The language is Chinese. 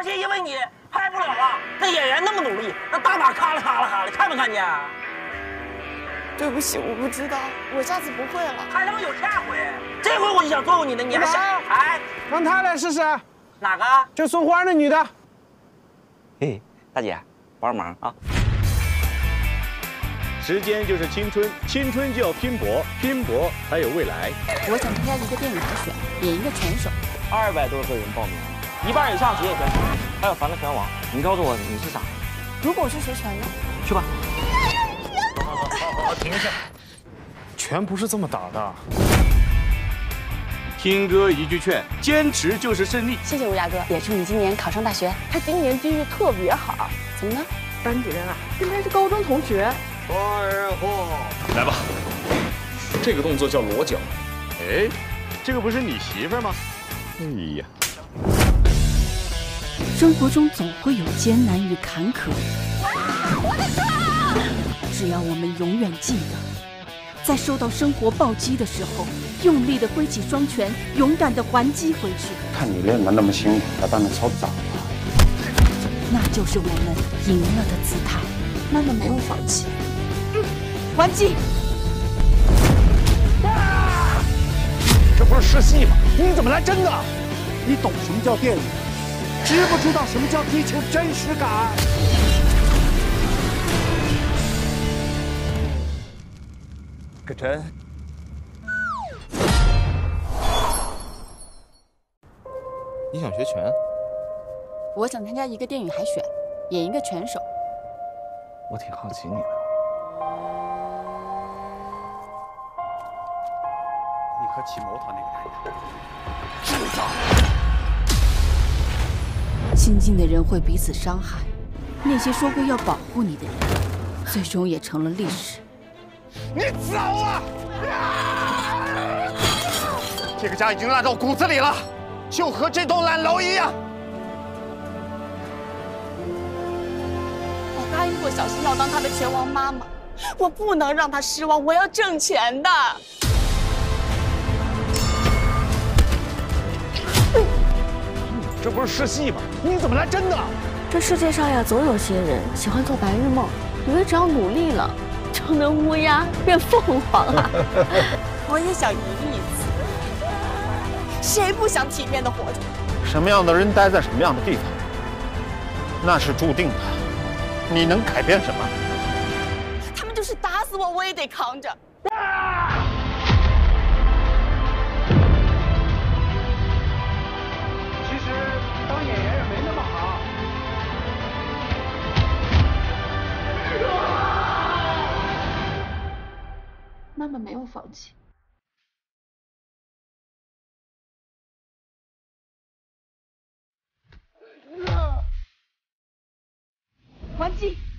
且因为你拍不了了。这演员那么努力，那大马咔啦咔啦咔啦，看没看见？ 对不起，我不知道，我下次不会了。 还他妈有下回？这回我就想揍你呢，你还想？哎， 让她来试试。 哪个？ 就送花那女的。 嘿，大姐，帮忙啊！ 时间就是青春，青春就要拼搏，拼搏才有未来。 我想参加一个电影海选，演一个拳手。 200多个人报名，1半以上职业选手，还有3个拳王。你告诉我你是啥？ 如果我是学拳呢？ 去吧。 好，停下。拳不是这么打的。 听哥一句劝，坚持就是胜利。 谢谢吴雅哥，也祝你今年考上大学。他今年机遇特别好，怎么呢？班主任啊，跟他是高中同学。 二货， 来吧， 这个动作叫裸脚。 哎，这个不是你媳妇儿吗？哎呀， 生活中总会有艰难与坎坷，只要我们永远记得，在受到生活暴击的时候，用力的挥起双拳，勇敢的还击回去。 看你练得那么辛苦，他当然超早了。 那就是我们赢了的姿态。 妈妈没有放弃。 还击！ 这不是试戏吗？你怎么来真的？ 你懂什么叫电影？知不知道什么叫追求真实感？ 可真。 你想学拳？ 我想参加一个电影海选，演一个拳手。 我挺好奇你的。 你和骑摩托那个男人，知道。 亲近的人会彼此伤害，那些说过要保护你的人，最终也成了历史。 你走啊！这个家已经烂到骨子里了，就和这栋烂楼一样。 我答应过小新要当他的拳王妈妈，我不能让他失望，我要挣钱的。 这不是试戏吗？你怎么来真的？ 这世界上呀，总有些人喜欢做白日梦，以为只要努力了，就能乌鸦变凤凰啊！我也想赢一次，谁不想体面的活着？ 什么样的人待在什么样的地方，那是注定的。你能改变什么？ 他们就是打死我，我也得扛着。 其实当演员也没那么好。 妈妈没有放弃。 还击！